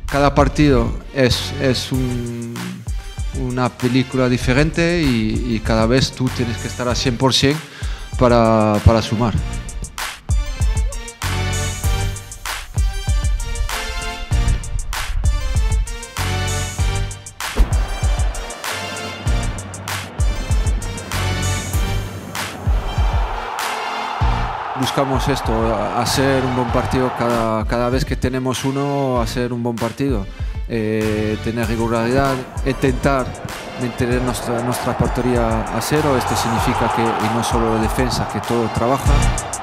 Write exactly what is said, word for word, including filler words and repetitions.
cada partido es, es un, una película diferente y, y cada vez tú tienes que estar al cien por cien para, para sumar. Buscamos esto, hacer un buen partido cada, cada vez que tenemos uno, hacer un buen partido, eh, tener regularidad, intentar mantener nuestra, nuestra portería a cero. Esto significa que, y no solo la defensa, que todo trabaja.